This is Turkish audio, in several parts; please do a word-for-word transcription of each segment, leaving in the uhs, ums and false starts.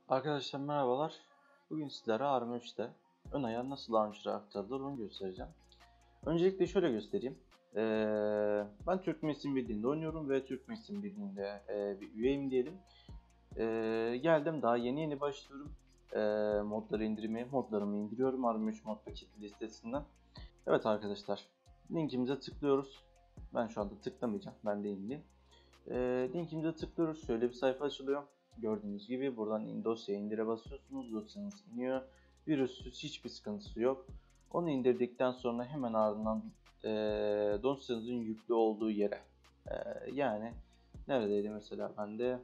Arkadaşlar merhabalar. Bugün sizlere A R M üçte ön ayağı nasıl launcher'a aktarılır onu göstereceğim. Öncelikle şöyle göstereyim. Ee, ben Türkmensin Birliği'nde oynuyorum ve Türkmensin Birliği'nde e, bir üyeyim diyelim. Ee, geldim daha yeni yeni başlıyorum. Ee, modları indirmeye, modlarımı indiriyorum A R M üç mod paketi listesinden. Evet arkadaşlar, linkimize tıklıyoruz. Ben şu anda tıklamayacağım, ben de indireyim. Ee, linkimize tıklıyoruz, şöyle bir sayfa açılıyor. Gördüğünüz gibi buradan in, dosyaya indire basıyorsunuz, dosyanız iniyor. Virüssüz, hiçbir sıkıntısı yok. Onu indirdikten sonra hemen ardından e, dosyanızın yüklü olduğu yere, e, yani neredeydi mesela bende.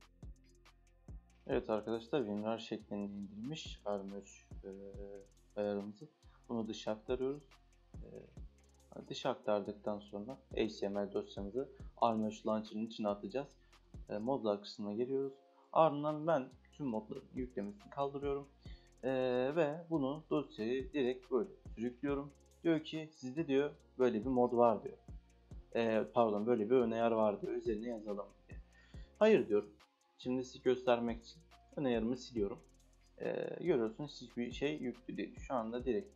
Evet arkadaşlar, WinRAR şeklinde indirilmiş A R M üç e, ayarımızı. Bunu dışa aktarıyoruz. E, dışa aktardıktan sonra H T M L dosyamızı A R M üç Launcher'ın içine atacağız. E, modlar kısmına geliyoruz. Ardından ben tüm modların yüklemesini kaldırıyorum. E, ve bunu dosyayı direkt böyle sürüklüyorum. Diyor ki sizde diyor böyle bir mod var diyor. E, pardon böyle bir ön ayar var diyor. Üzerine yazalım diye. Hayır diyorum. Şimdi size göstermek için ön ayarımı siliyorum. E, görüyorsunuz hiçbir şey yüklü değil. Şu anda direkt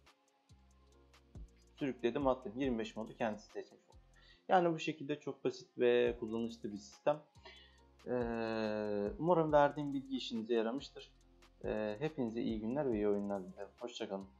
sürükledim attım. yirmi beş modu kendisi seçmiş oldu. Yani bu şekilde çok basit ve kullanışlı bir sistem. Ee, umarım verdiğim bilgi işinize yaramıştır. Ee, hepinize iyi günler ve iyi oyunlar dilerim. Hoşça kalın.